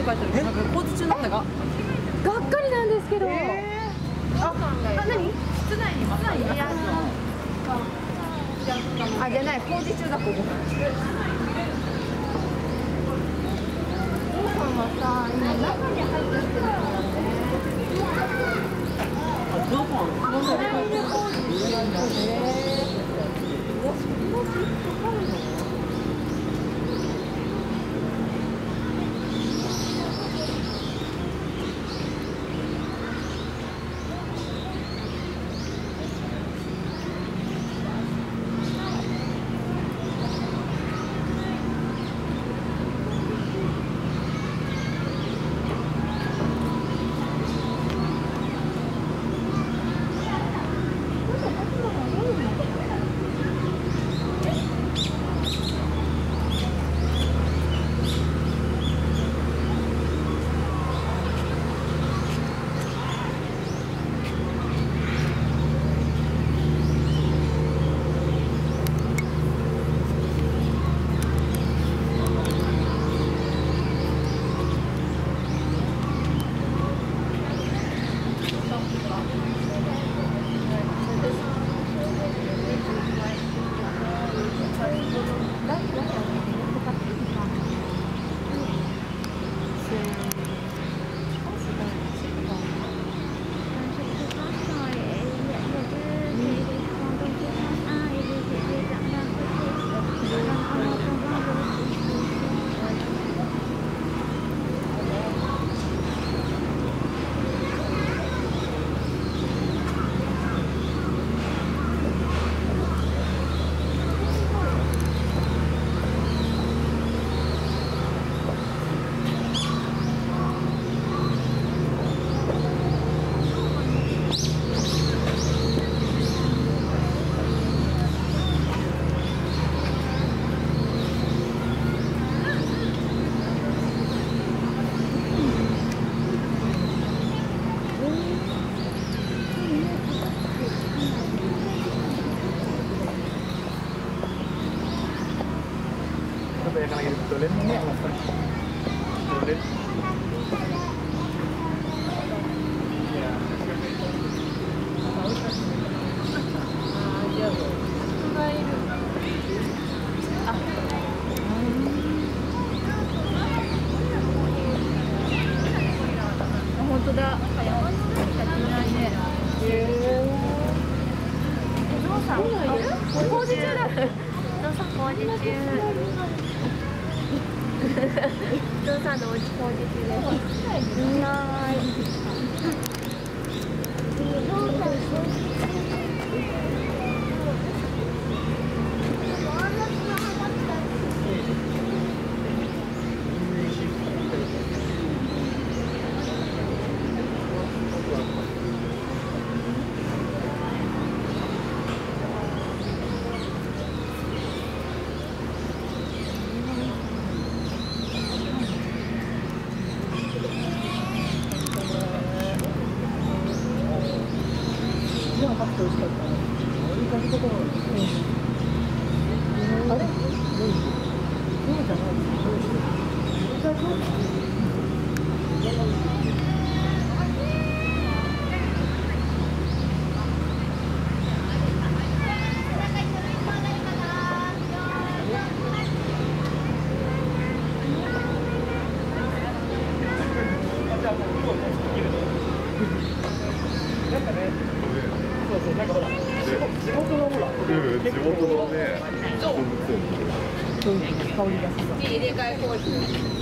書いてある。なんか工事中なんだが。 がっかりなんですけど。 何？室内にいます。あ、じゃない、工事中だ、ここ。お父さんはさ、今中に入ってきてるからね。あ、どこ？それを入れ工事してるんだね。うわ、そんな時間かかるの？本当だ。工事中だ。お父さん工事中。お父さんのお家工事中です。はい。 地元のね、 入れ替え工事。